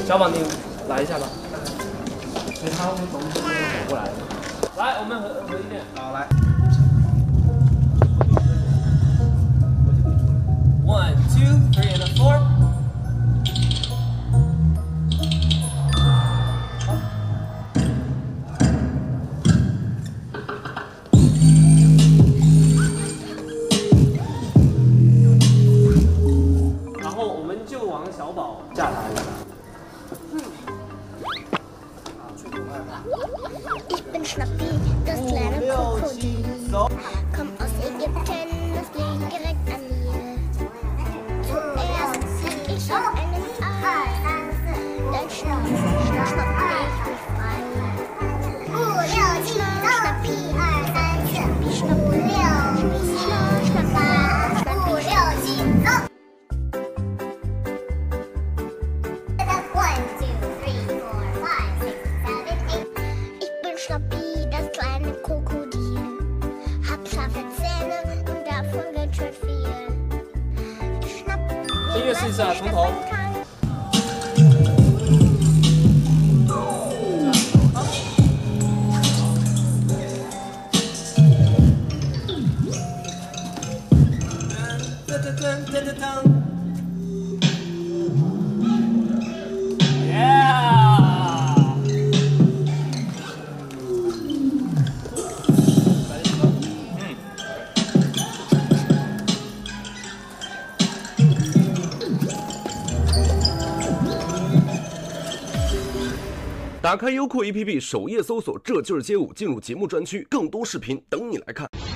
小宝，你来一下吧。所以他会从这边走过来。来，我们合一点。好，来。1, 2, 3 and 4。然后我们就往小宝架他一下。 Ich bin Schnappi, das kleine Krokodil. Komm aus Ägypten, das liegt direkt an mir. Zuerst zieh ich auf einen Ei, dann schnapp ich mich frei. Schnappi, Schnappi, Schnappi, Schnappi. Schnappi, das kleine Krokodil. Hab scharfe Zähne und davon ganz schön viel. Schnapp, 音乐试一下，从头。 打开优酷 APP 首页搜索"这就是街舞"，进入节目专区，更多视频等你来看。